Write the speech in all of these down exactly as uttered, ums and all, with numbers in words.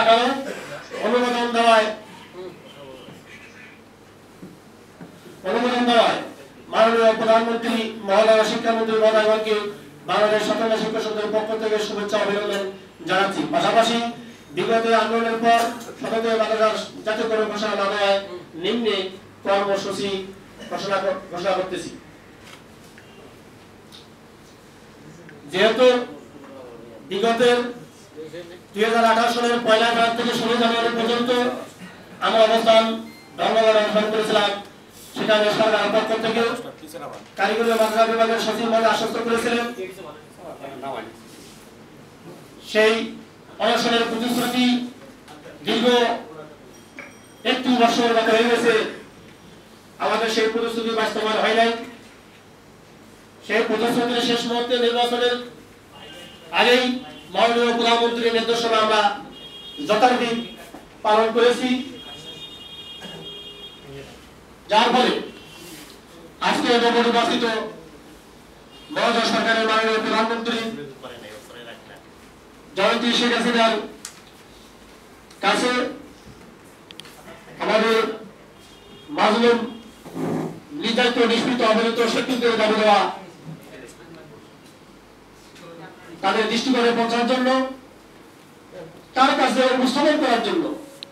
আঠারো অনুমোদন দেওয়ায় অনুমোদন দেওয়ায় মাননীয় প্রধানমন্ত্রী মহোদয় শিক্ষামন্ত্রী মহোদয়গণকে বাংলাদেশ স্বাধীনতা শিক্ষক সমিতির পক্ষ থেকে শুভেচ্ছা অভিনন্দন জানাচ্ছি। পাশাপাশি বিগত আন্দোলনের পর স্বতন্ত্র মাদ্রাসা জাতীয়করণ ঘোষণা না দেওয়ায় নিম্নে কর্মসূচি ঘোষণা ঘোষণা করতেছি। যেহেতু বিগতের দুই হাজার আঠারো সালের পয়লা জানুয়ারি থেকে ষোলো জানুয়ারি পর্যন্ত আমরা অবস্থান ধর্মঘট অবস্থান করেছিলাম, সেখানে সরকারের পক্ষ থেকে কারিগরি মাদ্রাসা বিভাগের সচিব মহোদয় আশ্বস্ত করেছিলেন সেই অনশনের প্রতিশ্রুতি দীর্ঘ একটু বছর গত হয়ে গেছে, আমাদের সেই প্রতিশ্রুতি বাস্তবায়ন হয় নাই। সেই প্রতিশ্রুতির শেষ মুহূর্তে নির্বাচনের আগেই মাননীয় প্রধানমন্ত্রীর নির্দেশনা আমরা যথারীতি পালন করেছি, যার ফলে আজকে নবনির্বাচিত মহাজোট সরকারের মাননীয় প্রধানমন্ত্রী জয়ন্তী শেখ হাসিনার কাছে আমাদের মাজলুম নির্যাতিত নিষ্পৃত অবহেলিত শিক্ষকদের দাবি দেওয়া তাদের দৃষ্টিকোণে পৌঁছার জন্য, তার কাছে উপস্থাপন করার জন্য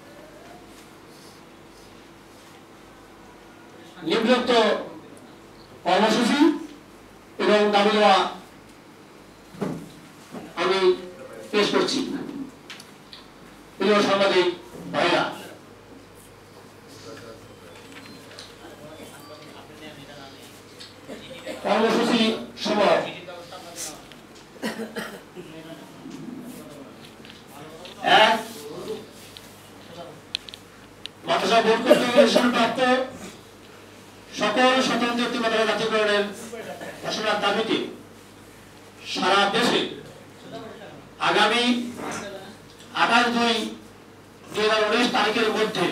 নিম্নোক্ত কর্মসূচি এবং দাবি দেওয়া আমি পেশ করছি। প্রিয় সাংবাদিক ভাইরা, কর্মসূচি সময় এক, মাদ্রাসা বোর্ড কর্তৃক প্রাপ্ত সকল স্বতন্ত্র মাদ্রাসা জাতীয়করণের ঘোষণার দাবিতে সারা দেশে আগামী আঠাশ দুই দুই হাজার উনিশ তারিখের মধ্যে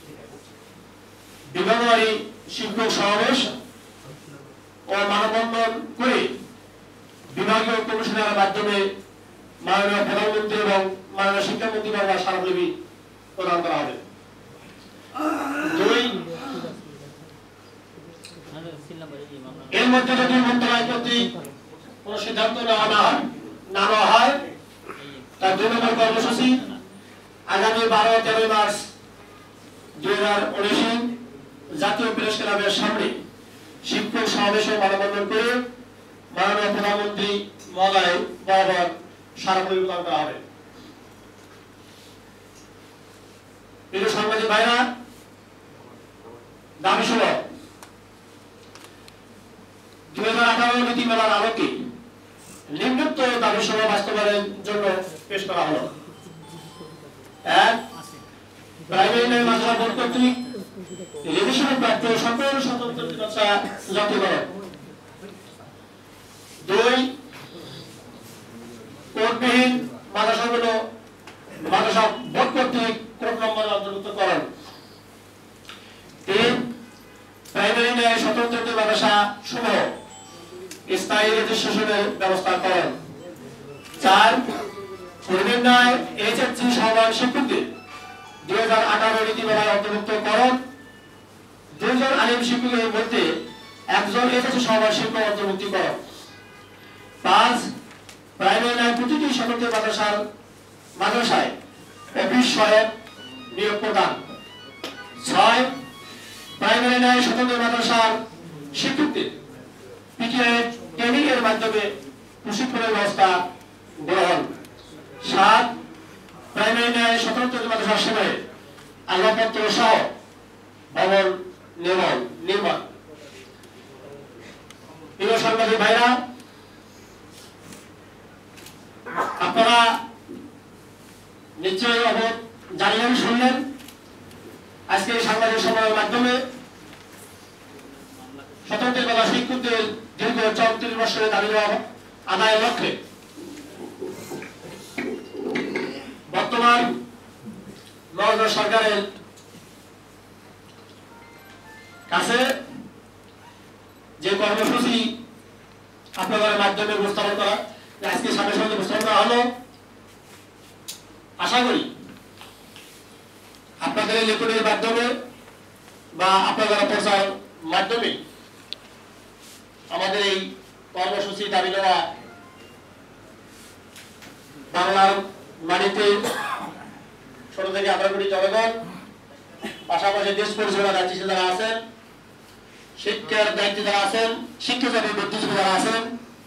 বিভাগীয় শিক্ষক সমাবেশ ও মানববন্ধন করে বিভাগীয় কমিশনের মাধ্যমে মাননীয় প্রধানমন্ত্রী এবং মাননীয় শিক্ষামন্ত্রী বাংলা স্মারকলিপি প্রদান করা হবে। দুই, এর মধ্যে যদি মন্ত্রণালয় কর্তৃক কোন সিদ্ধান্ত নেওয়া না হয় না নেওয়া হয় তার দুই নম্বর কর্মসূচি আগামী বারো তেরোই মার্চ দুই হাজার উনিশে জাতীয় প্রেস ক্লাবের সামনে শিক্ষক সমাবেশে মানববন্ধন করে মাননীয় প্রধানমন্ত্রী মহোদয় বরাবর স্মারকলিপি প্রদান করা হবে। প্রিয় সাংবাদিক ভাইরা, দাবি ষোল দুই হাজার আঠারো নীতিমালার আলোকে নিম্নোক্ত দাবি ষোল বাস্তবায়নের জন্য পেশ করা হলো। এক, প্রাইমারি মাদ্রাসা বোর্ড কর্তৃক রেজিস্ট্রেশন প্রাপ্ত সকল স্বতন্ত্র মাদ্রাসা জাতীয়করণ। দুই, কোডবিহীন মাদ্রাসাগুলো মাদ্রাসা বোর্ড কর্তৃক কোড নম্বরে অন্তর্ভুক্তকরণ। তিন, প্রাইমারি ন্যায় স্বতন্ত্র মাদ্রাসা সমূহ স্থায়ী রেজিস্ট্রেশনের ব্যবস্থা করণ। চার, পূর্বের ন্যায় এইচএসসি সহবান শিক্ষকদের দুই হাজার আঠারো নীতিমালায় অন্তর্ভুক্ত করণ। দুইজন আলিম শিক্ষকের মধ্যে একজন এইচএসসি সহবান শিক্ষক অন্তর্ভুক্তিকরণ। পাঁচ, প্রাইমারি ন্যায় প্রতিটি স্বতন্ত্র মাদ্রাসার মাদ্রাসায় অফিস সহায়ক নিয়োগ প্রদান। ছয়, প্রাইমারি ন্যায় স্বতন্ত্র মাদ্রাসার শিক্ষকদের পিটিআই ট্রেনিং এর মাধ্যমে প্রশিক্ষণের ব্যবস্থা গ্রহণ। সাত, প্রাইমারি ন্যায় স্বতন্ত্র মাদ্রাসার সেবায় আসবাবপত্র সহ ভবন নির্মাণ নির্মাণ প্রিয় সাংবাদিক ভাইরা, আপনারা নিশ্চয়ই অবগত জানলেন, শুনলেন আজকে এই সাংবাদিক সভার মাধ্যমে স্বতন্ত্র মাদ্রাসা শিক্ষকদের দীর্ঘ চৌত্রিশ বছরের দাবি আদায়ের লক্ষ্যে বর্তমান মহাজোট সরকারের কাছে যে কর্মসূচি আপনাদের মাধ্যমে উপস্থাপন করা আজকে সামনে সামনে উপস্থাপন করা হলো, আশা করি আপনাদের লেখনের মাধ্যমে বা আপনাদের প্রচার মাধ্যমে আমাদের এই কর্মসূচি দাবি দেওয়া বাংলার মাটিতে ছোট থেকে আমরা করি জনগণ, পাশাপাশি দেশ পরিচালনার দায়িত্বে যারা আছেন, শিক্ষার দায়িত্বে যারা আছেন, শিক্ষা যারা বুদ্ধিজীবী যারা আছেন,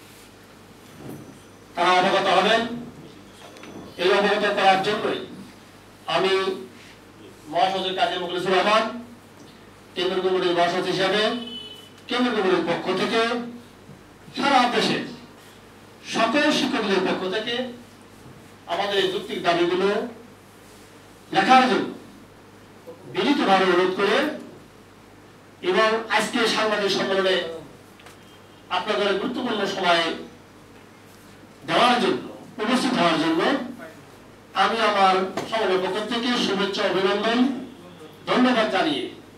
তারা অবগত হবেন। এই অবগত করার জন্যই আমি মহাসচিব কাজী মুখলিসুর রহমান কেন্দ্র কমিটির মহাসচিব হিসাবে কেন্দ্র কমিটির পক্ষ থেকে সারা দেশে সকল শিক্ষকদের পক্ষ থেকে আমাদের এই যৌক্তিক দাবিগুলো লেখার জন্য বিনীতভাবে অনুরোধ করে এবং আজকে সাংবাদিক সম্মেলনে আপনাদের গুরুত্বপূর্ণ সময় দেওয়ার জন্য উপস্থিত হওয়ার জন্য আমি আমার সকলের পক্ষ থেকে শুভেচ্ছা অভিনন্দন ধন্যবাদ জানিয়ে